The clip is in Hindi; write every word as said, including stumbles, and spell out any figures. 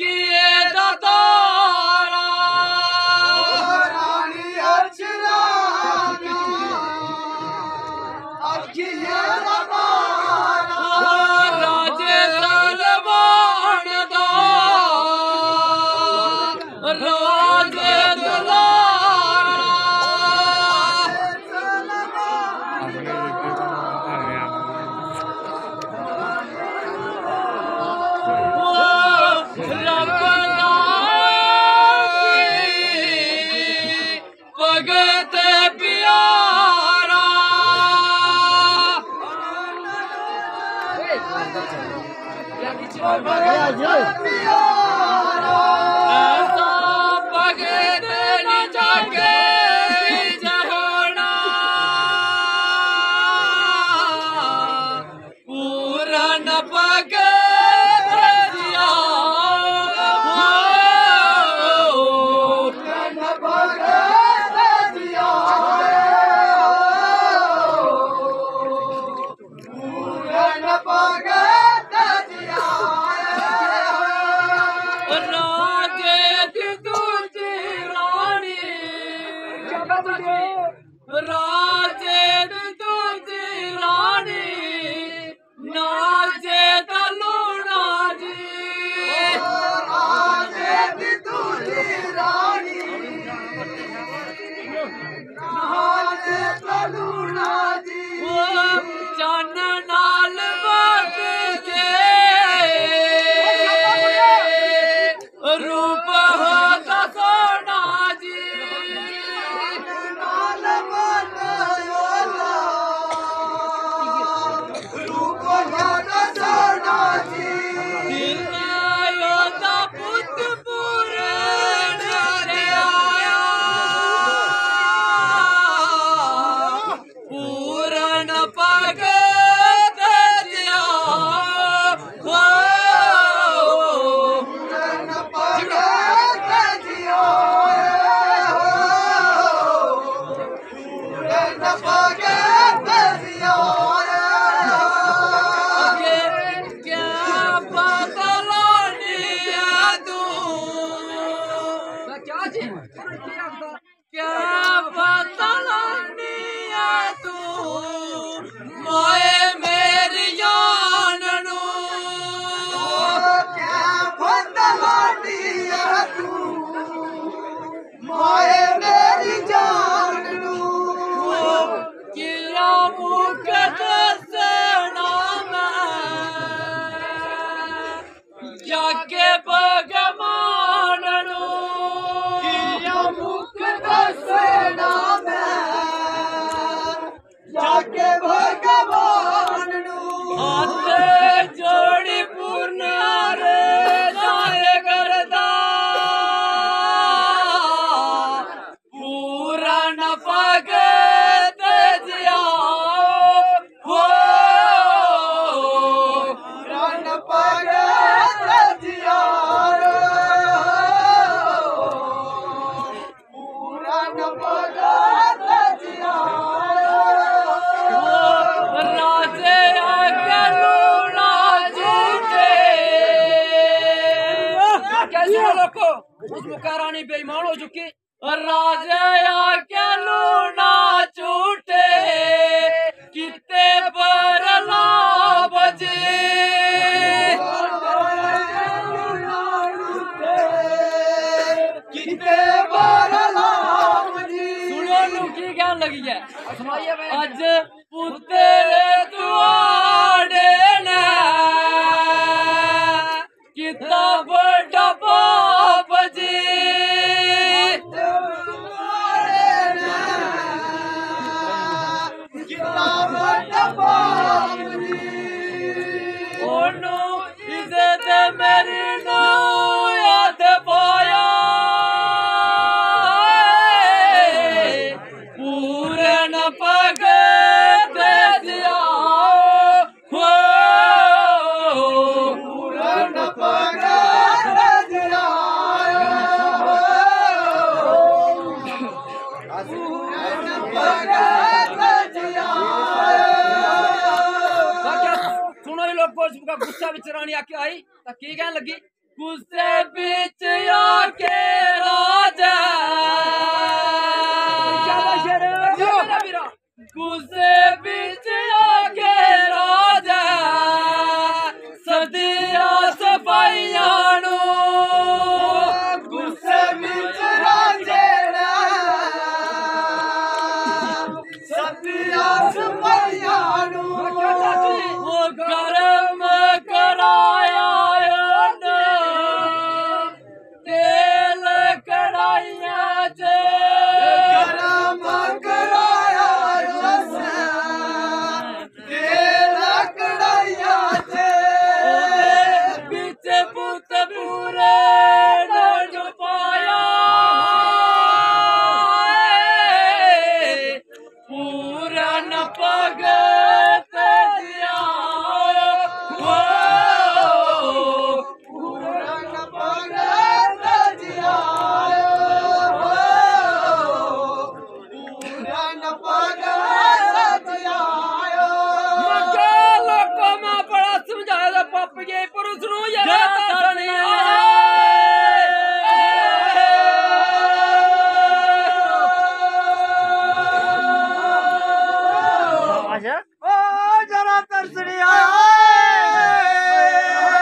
किए दातारा रानी अक्षरानी अखिए दातारा राजे सलमान दा राजे दुलारा भगत प्यारा ऐसा भगत न जाके जहोना पूरन भगत दिया राजे तुझी रानी नाचे तलूना जी राजे तुझी रानी नाचे तलूना जी चन नाल बट के रूप होता सोना जी क्या बतलानी है तू मोए मेरी जान नू क्या बतलानी है तू मोए मेरी जान नू किया मुख दसना मैं जाके भगवान नू मुख दसना मैं जाके भगवान नू हाथ जोड़ी पूर्ण रे जाए करदा पूरन भगत जिया हो पूरन भगत जिया राजे आके लूना झूठे कैसे लोगो उस मुकारानी बेईमान हो चुकी राजे आके लूना झूठे कितने बरला बजे कितने बरला सुनो लू की क्या लगी है अज पुत्रे दुआरे ने कितना बड़ा पाप जी कितना बड़ा पाप ओनू इज्जत मेरी नो याद पाया पूरन भगत दिया हो पूरन भगत दिया पूरन भगत दिया सुनो ये लोग गुस्सा विच रानी आके आई तो की कहन लगी गुस्से बीच आके राजा गुस्से बीच